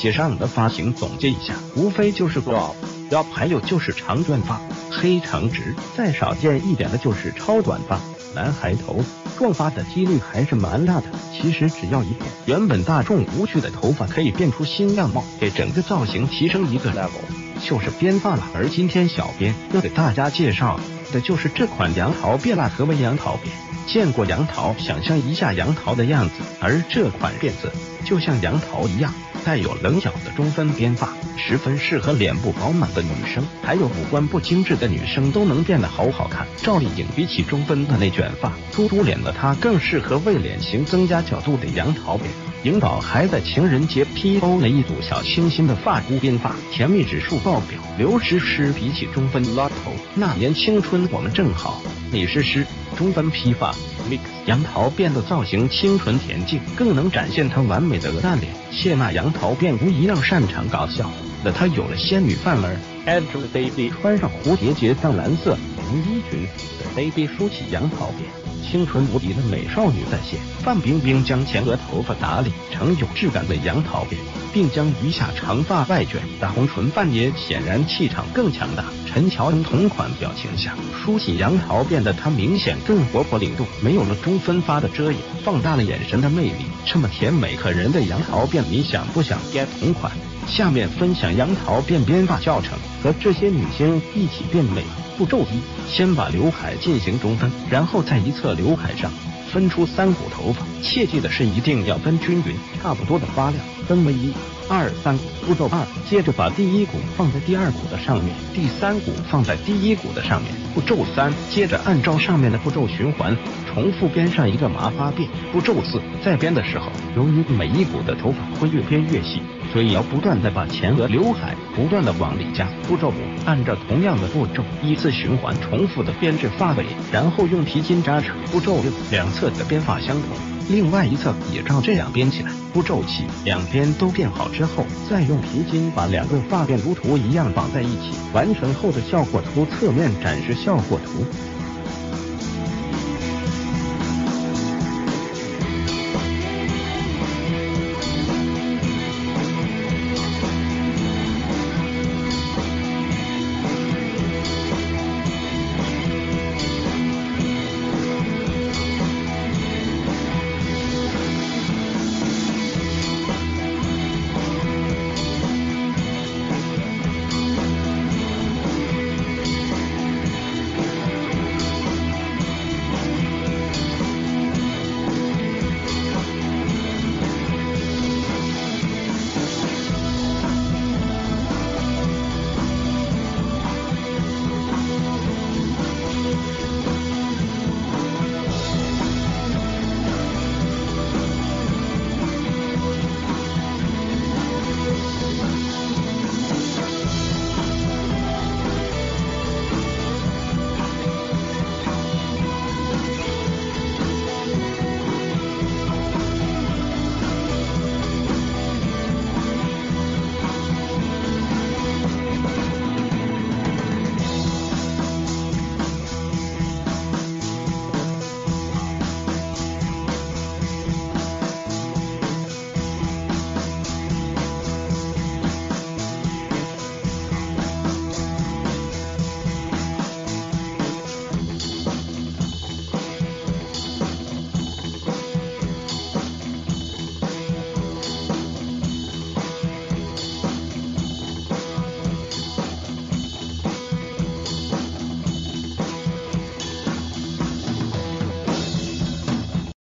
界上的发型总结一下，无非就是 bob， 还有就是长卷发、黑长直，再少见一点的就是超短发。男孩头撞发的几率还是蛮大的，其实只要一变，原本大众无趣的头发可以变出新样貌，给整个造型提升一个 level， 就是编发了。而今天小编要给大家介绍的就是这款杨桃辫发，何为杨桃辫？见过杨桃，想象一下杨桃的样子，而这款辫子就像杨桃一样，带有棱角的中分编发，十分适合脸部饱满的女生，还有五官不精致的女生都能变得好看。赵丽颖比起中分的内卷发、突出脸的她，更适合为脸型增加角度的杨桃辫。颖宝还在情人节 PO 了一组小清新的发箍编发，甜蜜指数爆表。刘诗诗比起中分拉头，那年青春我们正好。李诗诗中分披发 mix 杨桃辫的造型清纯恬静，更能展现她完美的鹅蛋脸。谢娜杨桃辫无疑让擅长搞笑的她有了仙女范儿。Angelababy 穿上蝴蝶结藏蓝色连衣裙的 Baby 梳起杨桃辫，清纯无敌的美少女再现。范冰冰将前额头发打理成有质感的杨桃辫，并将余下长发外卷，大红唇范也显然气场更强大。陈乔恩同款表情下梳起杨桃辫的她明显更活泼灵动，没有了中分发的遮掩，放大了眼神的魅力。这么甜美可人的杨桃辫，你想不想 get 同款？下面分享杨桃辫编发教程，和这些女星一起变美。步骤一，先把刘海进行中分，然后在一侧刘海上分出3股头发，切记的是一定要分均匀，差不多的发量，分为1、2、3股。步骤2，接着把第1股放在第2股的上面，第3股放在第1股的上面。步骤3，接着按照上面的步骤循环，重复编上一个麻花辫。步骤4，在编的时候，由于每一股的头发会越编越细，所以要不断的把前额刘海不断的往里加。步骤5，按照同样的步骤依次循环重复的编制发尾，然后用皮筋扎成。步骤6，两侧的编发相同，另外一侧也照这样编起来。步骤7，两边都编好之后，再用皮筋把2个发辫如图一样绑在一起，完成后的效果图侧面展示效果图。